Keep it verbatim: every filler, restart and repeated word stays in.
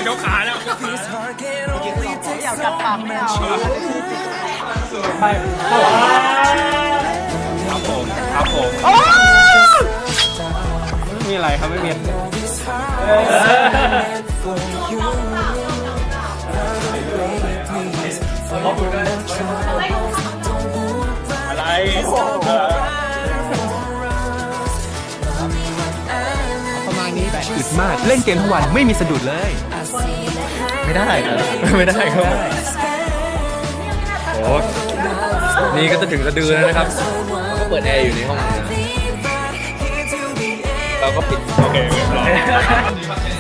ยกขาแล้วอยากกัดปากไม่เอาครับผมครับผมไม่มีอะไรครับไม่มีอะไรประมาณนี้แบบอึดมากเล่นเกมทั้งวันไม่มีสะดุดเลยไม่ได้ไม่ได้ครับโอ้นี่ก็จะถึงสะดือแล้วนะครับก็เปิดแอร์อยู่ในห้องนะเราก็ปิดโอเคเรียบร้อย